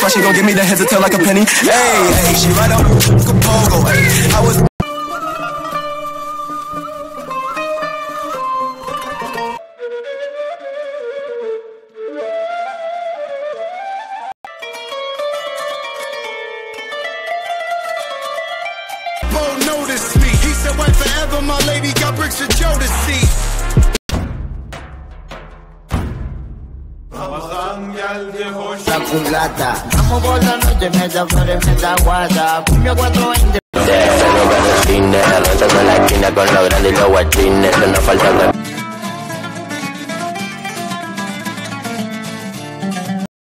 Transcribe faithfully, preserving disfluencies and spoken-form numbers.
how she gon' give me the heads to tell like a penny. Hey, hey, she right up like a pogo. Hey, I was. Notice me. He said wait forever, my lady got bricks of Joe to see. RAMAZAN Geldi hoş. La culata, vamos por la noche, me da flores, me da guata. Puño cuatro veinte. Con la esquina con los grandes y los guachines, no nos falta